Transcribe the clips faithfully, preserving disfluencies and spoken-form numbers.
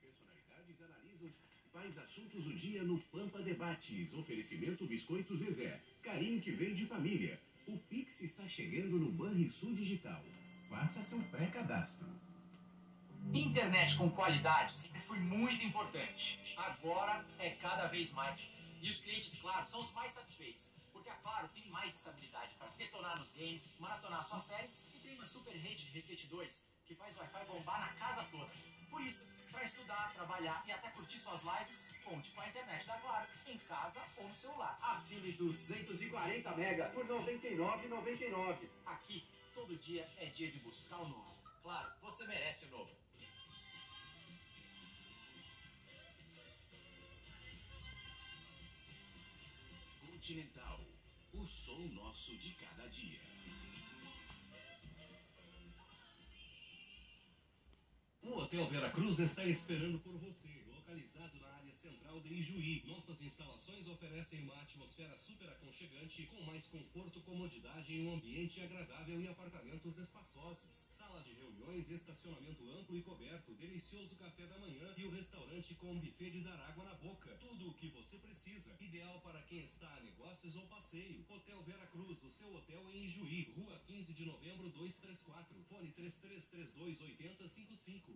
personalidades analisam os principais assuntos do dia no Pampa Debates. Oferecimento Biscoito Zezé. Carinho que vem de família. O Pix está chegando no Banrisul Digital. Faça seu pré-cadastro. Internet com qualidade sempre foi muito importante. Agora é cada vez mais. E os clientes, claro, são os mais satisfeitos. Porque a Claro tem mais estabilidade para detonar nos games, maratonar suas séries e tem uma super rede de repetidores que faz o Wi-Fi bombar na casa toda. Por isso, para estudar, trabalhar e até curtir suas lives, conte com a internet da Claro, em casa ou no celular. Assine duzentos e quarenta mega por noventa e nove reais e noventa e nove centavos. Aqui, todo dia é dia de buscar o novo. Claro, você merece o novo. Continental, o som nosso de cada dia. O Hotel Veracruz está esperando por você, localizado na área central de Ijuí. Nossas instalações oferecem uma atmosfera super aconchegante, com mais conforto, comodidade em um ambiente agradável e apartamentos espaçosos. Sala de reuniões, estacionamento amplo e coberto, delicioso café da manhã e o restaurante com buffet de dar água na boca. Tudo o que você precisa, ideal para quem está a negócios ou passeio. Hotel Veracruz, o seu hotel em Ijuí, Rua quinze de novembro, duzentos e trinta e quatro. Fone três três três dois, oito zero cinco cinco.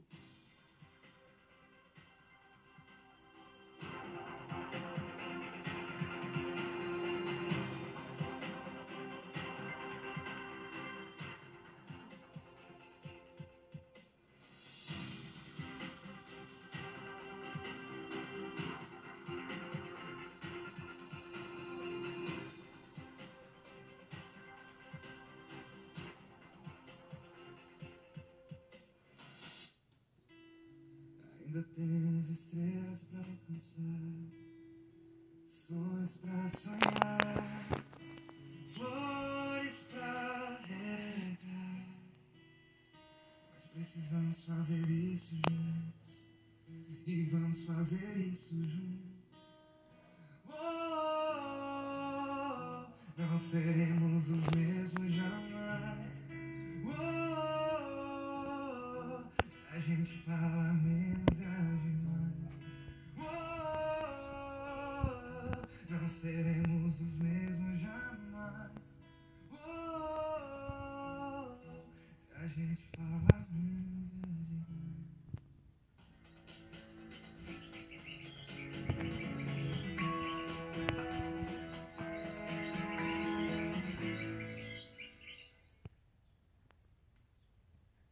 Ainda temos estrelas pra alcançar, sonhos pra sonhar, flores pra regar. Mas precisamos fazer isso juntos, e vamos fazer isso juntos. Oh, não seremos os mesmos jamais. Oh, se a gente fala menos e age mais. Oh, não seremos os mesmos jamais. Oh, se a gente fala menos e age mais.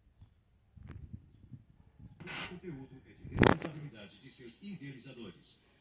O conteúdo é de responsabilidade de seus idealizadores.